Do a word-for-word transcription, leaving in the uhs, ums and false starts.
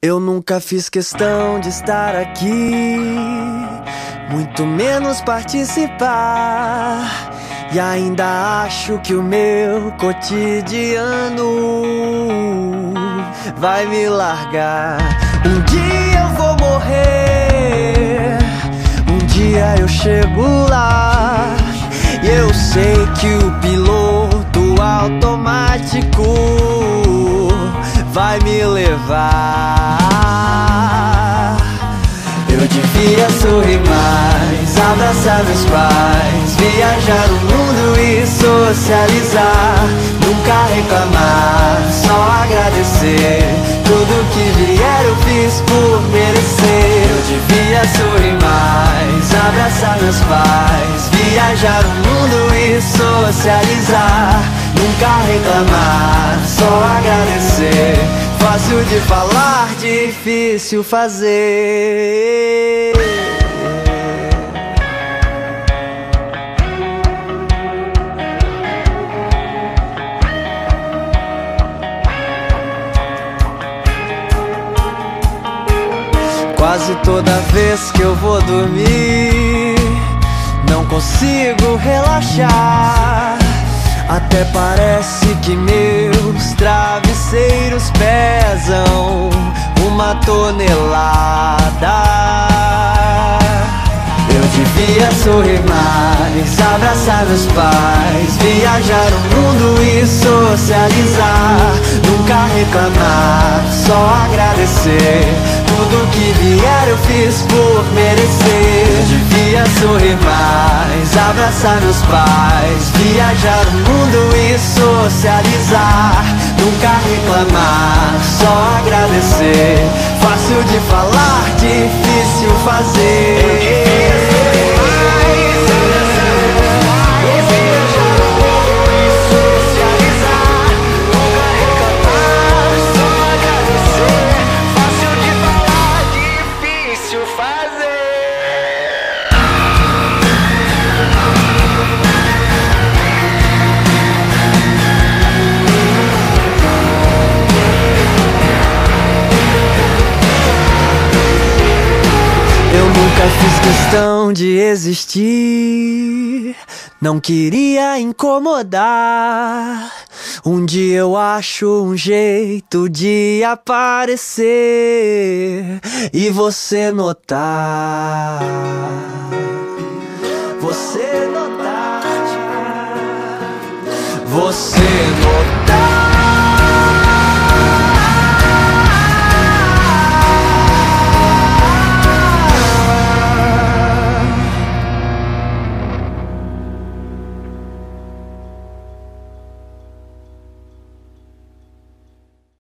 Eu nunca fiz questão de estar aqui, muito menos participar. E ainda acho que o meu cotidiano vai me largar. Um dia eu vou morrer, um dia eu chego lá. E eu sei que o piloto automático vai me levar. Eu devia sorrir mais, abraçar meus pais, viajar o mundo e socializar. Nunca reclamar, só agradecer. Tudo que vier eu fiz por merecer. Eu devia sorrir mais, abraçar meus pais, viajar o mundo e socializar. Nunca reclamar, só agradecer. Fácil de falar, difícil fazer. Quase toda vez que eu vou dormir, não consigo relaxar. Até parece que meus travesseiros pesam uma tonelada. Eu devia sorrir mais, abraçar meus pais, viajar o mundo e socializar. Nunca reclamar, só agradecer. Tudo que vier eu fiz por merecer. Eu devia sorrir mais, abraçar meus pais, viajar o mundo e socializar. Nunca reclamar, só agradecer. Fácil de falar, difícil fazer. Eu devia sorrir mais, abraçar meus pais, viajar o mundo e socializar. Nunca reclamar, só agradecer. Fácil de falar, difícil fazer. Eu nunca fiz questão de existir, não queria incomodar. Um dia eu acho um jeito de aparecer e você notar. Você notar. Você notar.